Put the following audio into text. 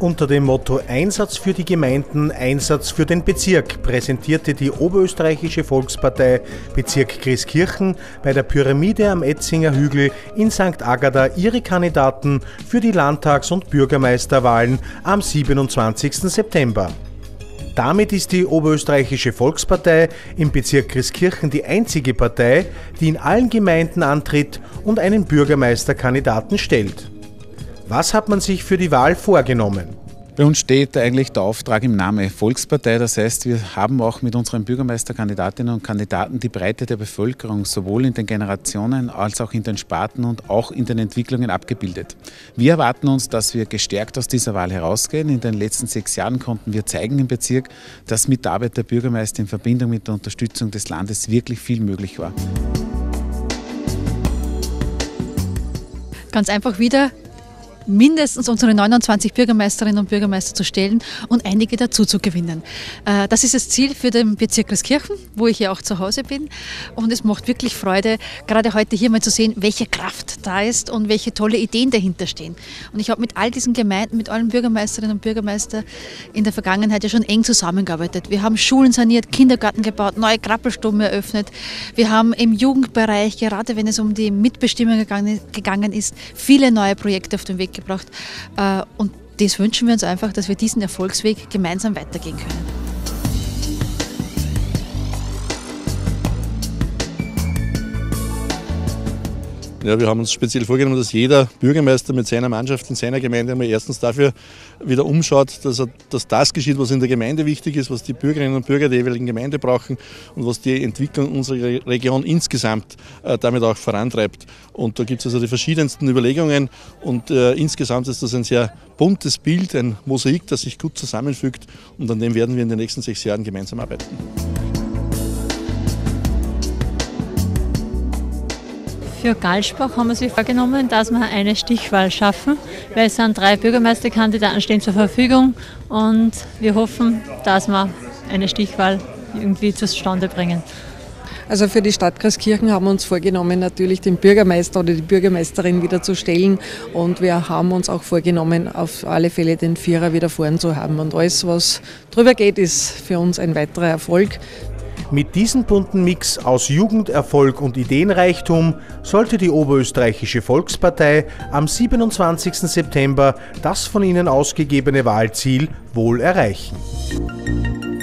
Unter dem Motto Einsatz für die Gemeinden, Einsatz für den Bezirk präsentierte die Oberösterreichische Volkspartei Bezirk Christkirchen bei der Pyramide am Etzinger Hügel in St. Agata ihre Kandidaten für die Landtags- und Bürgermeisterwahlen am 27. September. Damit ist die Oberösterreichische Volkspartei im Bezirk Christkirchen die einzige Partei, die in allen Gemeinden antritt und einen Bürgermeisterkandidaten stellt. Was hat man sich für die Wahl vorgenommen? Bei uns steht eigentlich der Auftrag im Namen Volkspartei. Das heißt, wir haben auch mit unseren Bürgermeisterkandidatinnen und Kandidaten die Breite der Bevölkerung sowohl in den Generationen als auch in den Sparten und auch in den Entwicklungen abgebildet. Wir erwarten uns, dass wir gestärkt aus dieser Wahl herausgehen. In den letzten 6 Jahren konnten wir zeigen im Bezirk, dass mit der Arbeit der Bürgermeister in Verbindung mit der Unterstützung des Landes wirklich viel möglich war. Ganz einfach wieder mindestens unsere 29 Bürgermeisterinnen und Bürgermeister zu stellen und einige dazu zu gewinnen. Das ist das Ziel für den Bezirk Christkirchen, wo ich ja auch zu Hause bin. Und es macht wirklich Freude, gerade heute hier mal zu sehen, welche Kraft da ist und welche tolle Ideen dahinter stehen. Und ich habe mit all diesen Gemeinden, mit allen Bürgermeisterinnen und Bürgermeistern in der Vergangenheit ja schon eng zusammengearbeitet. Wir haben Schulen saniert, Kindergarten gebaut, neue Krabbelstuben eröffnet. Wir haben im Jugendbereich, gerade wenn es um die Mitbestimmung gegangen ist, viele neue Projekte auf den Weg gebracht. Und das wünschen wir uns einfach, dass wir diesen Erfolgsweg gemeinsam weitergehen können. Ja, wir haben uns speziell vorgenommen, dass jeder Bürgermeister mit seiner Mannschaft in seiner Gemeinde einmal erstens dafür wieder umschaut, dass das geschieht, was in der Gemeinde wichtig ist, was die Bürgerinnen und Bürger der jeweiligen Gemeinde brauchen und was die Entwicklung unserer Region insgesamt damit auch vorantreibt. Und da gibt es also die verschiedensten Überlegungen und insgesamt ist das ein sehr buntes Bild, ein Mosaik, das sich gut zusammenfügt und an dem werden wir in den nächsten 6 Jahren gemeinsam arbeiten. Für Galsbach haben wir sich vorgenommen, dass wir eine Stichwahl schaffen, weil es sind 3 Bürgermeisterkandidaten stehen zur Verfügung und wir hoffen, dass wir eine Stichwahl irgendwie zustande bringen. Also für die Stadt Christkirchen haben wir uns vorgenommen, natürlich den Bürgermeister oder die Bürgermeisterin wieder zu stellen und wir haben uns auch vorgenommen, auf alle Fälle den Vierer wieder vorn zu haben und alles, was drüber geht, ist für uns ein weiterer Erfolg. Mit diesem bunten Mix aus Jugenderfolg und Ideenreichtum sollte die Oberösterreichische Volkspartei am 27. September das von ihnen ausgegebene Wahlziel wohl erreichen.